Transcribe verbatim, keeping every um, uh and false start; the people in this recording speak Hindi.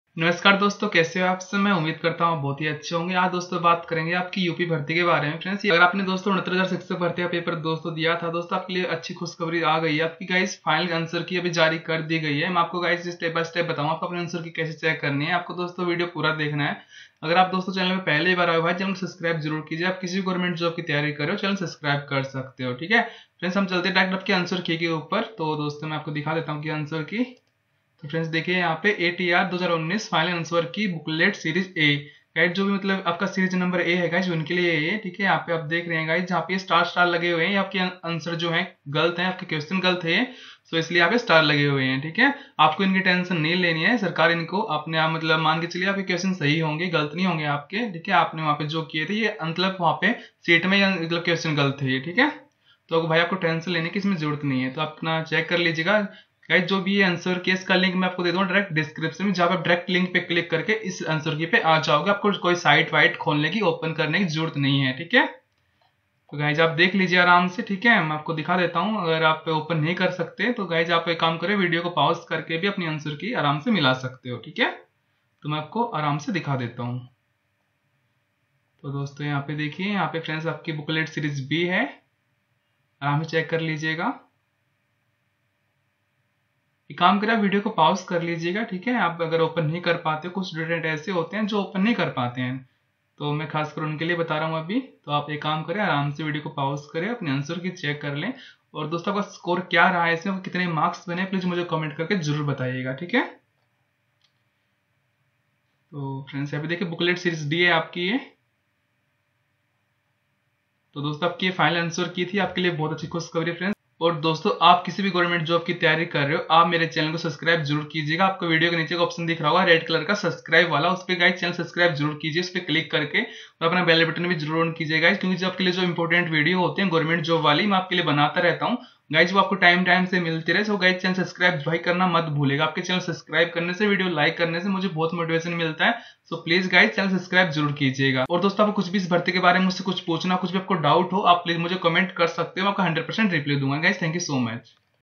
नमस्कार दोस्तों, कैसे हो आप सब। मैं उम्मीद करता हूँ बहुत ही अच्छे होंगे। आज दोस्तों बात करेंगे आपकी यूपी भर्ती के बारे में। फ्रेंड्स, अगर आपने दोस्तों उनहत्तर हजार शिक्षक भर्ती का पेपर दोस्तों दिया था, दोस्तों आपके लिए अच्छी खुशखबरी आ गई है। आपकी गाइस फाइनल आंसर की अभी जारी कर दी गई है। मैं आपको गाइस स्टेप बाय स्टेप बताऊँ आपको अपने आंसर की कैसे चेक करनी है। आपको दोस्तों वीडियो पूरा देखना है। अगर आप दोस्तों चैनल में पहली बार आए हो भाई, चैनल को सब्सक्राइब जरूर कीजिए। आप किसी भी गवर्नमेंट जॉब की तैयारी कर रहे हो, चैनल सब्सक्राइब कर सकते हो। ठीक है फ्रेंड्स, हम चलते डायरेक्ट आपके आंसर की के ऊपर। तो दोस्तों मैं आपको दिखा देता हूँ कि आंसर की। तो फ्रेंड्स देखिए यहाँ पे ए टी आर दो हज़ार उन्नीस फाइनल आंसर की बुकलेट सीरीज ए गाइड, जो भी मतलब आपका सीरीज नंबर ए है गाइज, उनके लिए ये ठीक है। यहाँ पे आप देख रहे हैं गाइज, जहाँ पे स्टार स्टार लगे हुए हैं, आपके आंसर जो है गलत है, आपके क्वेश्चन गलत है, तो इसलिए यहाँ पे स्टार लगे हुए हैं। ठीक है, आपको इनकी टेंशन नहीं लेनी है। सरकार इनको अपने आप मतलब मान के चलिए आपके क्वेश्चन सही होंगे, गलत नहीं होंगे आपके। ठीक है, आपने वहाँ पे जो किए थे ये मतलब वहाँ पे सीट में मतलब क्वेश्चन गलत है ये। ठीक है, तो भाई आपको टेंशन लेने की इसमें जरूरत नहीं है। तो आप अपना चेक कर लीजिएगा गाइस। जो भी ये आंसर की इसका लिंक मैं आपको दे दूंगा डायरेक्ट डिस्क्रिप्शन में, जहां आप डायरेक्ट लिंक पे क्लिक करके इस आंसर की पे आ जाओगे। आपको कोई साइट वाइट खोलने की, ओपन करने की जरूरत नहीं है। ठीक है, तो गाइज आप देख लीजिए आराम से। ठीक है, मैं आपको दिखा देता हूँ। अगर आप ओपन नहीं कर सकते तो गाइज आप एक काम करें, वीडियो को पॉज करके भी अपनी आंसर की आराम से मिला सकते हो। ठीक है, तो मैं आपको आराम से दिखा देता हूँ। तो दोस्तों यहाँ पे देखिए, यहाँ पे फ्रेंड्स आपकी बुकलेट सीरीज बी है, आराम से चेक कर लीजिएगा। एक काम करें, आप वीडियो को पॉज कर लीजिएगा। ठीक है, आप अगर ओपन नहीं कर पाते, कुछ स्टूडेंट ऐसे होते हैं जो ओपन नहीं कर पाते हैं, तो मैं खासकर उनके लिए बता रहा हूँ अभी। तो आप एक काम करें, आराम से वीडियो को पॉज करें, अपने आंसर की चेक कर लें। और दोस्तों का स्कोर क्या रहा है इसमें, कितने मार्क्स बने, प्लीज मुझे कमेंट करके जरूर बताइएगा। ठीक है, तो फ्रेंड्स यहाँ पे देखिए बुकलेट सीरीज डी है आपकी ये। तो दोस्तों आपकी ये फाइनल आंसर की थी, आपके लिए बहुत अच्छी खुशखबरी फ्रेंड्स। और दोस्तों आप किसी भी गवर्नमेंट जॉब की तैयारी कर रहे हो, आप मेरे चैनल को सब्सक्राइब जरूर कीजिएगा। आपको वीडियो के नीचे का ऑप्शन दिख रहा होगा रेड कलर का सब्सक्राइब वाला, उस पर गाइस चैनल सब्सक्राइब जरूर कीजिए, उस पर क्लिक करके और अपना बेल बटन भी जरूर ऑन कीजिएगा, क्योंकि जो आपके लिए जो इंपॉर्टेंट वीडियो होते हैं गवर्नमेंट जॉब वाली, मैं आपके लिए बनाता रहता हूँ गाइज, वो आपको टाइम टाइम से मिलते रहे। सो गाइज चैनल सब्सक्राइब भाई करना मत भूलेगा। आपके चैनल सब्सक्राइब करने से, वीडियो लाइक करने से मुझे बहुत मोटिवेशन मिलता है। So please guys channel subscribe जरूर कीजिएगा। और दोस्तों आपको कुछ भी इस भर्ती के बारे में मुझसे कुछ पूछना, कुछ भी आपको डाउट हो, आप प्लीज मुझे कमेंट कर सकते हो। आपका हंड्रेड परसेंट रिप्लाई दूंगा guys. Thank you so much.